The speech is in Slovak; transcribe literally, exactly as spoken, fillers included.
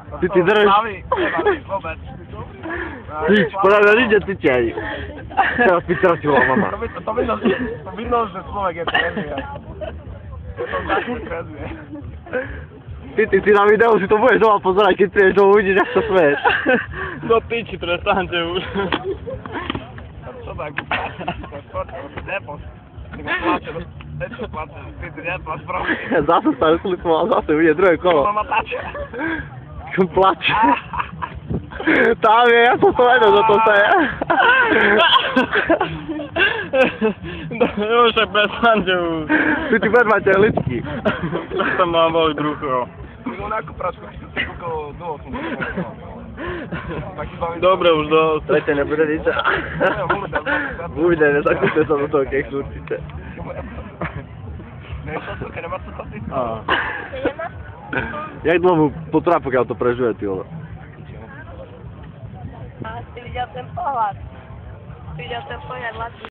Ty, ty drž. Vôbec. Nič, podľa mňa nič netyčej. Teraz mi trčila mama. To vidno, to vidno, to vidno, že človek je trezvý. To taký trezvý. Ty, ty si na videu si to budeš doma pozerať, keď prídeš domov, uvidíš, jak sa smeješ. Do piči, prestaňte už. Čo tak? Nepos. Ty ma plače, čo plače, ty ty nepos, prosím. Zase sa uslipoval, zase ujde druhé kolo. To ma plače. Plače. Tam je, ja som to vedel, že to sa je. Už tak prestaňte už. Ty ty budeš mať aj lidsky. Tak tam mám boli brucho. No nejakú pračku, chytil si kúkol dlho som to Dobre, už dosť. Tretie nebude nič. Uvidíme, zakúste sa do toho keksu určite. Nechcel cukier, nemáš to ty? Á. Jak dlho mu potrá, pokiaľ to prežuje, ty vole? A si videl ten pohľad. Videl ten pohľad,